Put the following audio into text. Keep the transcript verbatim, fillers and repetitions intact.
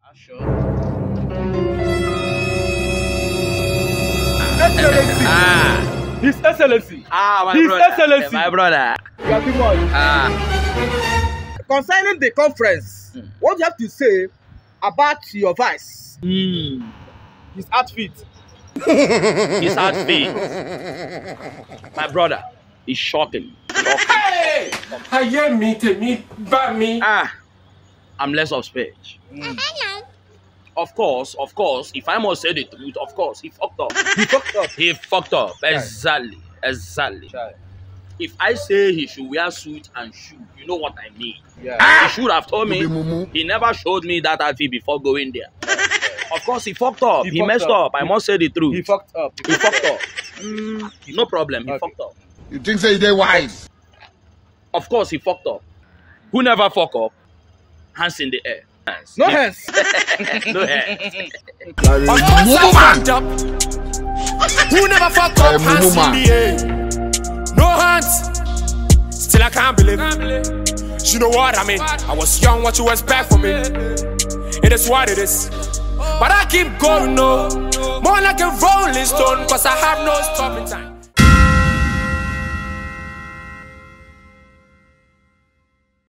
Sure. Excellency. Ah. His Excellency. Ah, my His brother. Excellency. My brother. You are too much. Ah. Concerning the conference, Mm. what do you have to say about your vice? Mm. His outfit. His outfit. My brother. Is shocking. Shocking. Hey! I hear me, to me, by me. Ah. I'm less of speech. Mm. Of course, of course, if I must say the truth, of course, he fucked up. He fucked up. He fucked up. Exactly. Exactly. Child. If I say he should wear suit and shoe, you know what I mean. Yeah. He should have told me. He never showed me that outfit before going there. Of course, he fucked up. He He, fucked messed up. up. I He- must say the truth. He fucked up. He fucked up. Mm, no problem. He Okay. fucked up. You think say they wise? Of course, he fucked up. Who never fuck up? Hands in the air. Hands. No He- hands. No hands. Of course I fucked up. Who never fucked up? Eh, Hands in Mumu the air. No hands. Still I can't believe it. You know what I mean? I was young, what you expect from me? It is what it is. But I keep going, no. More like a rolling stone, cause I have no stopping time.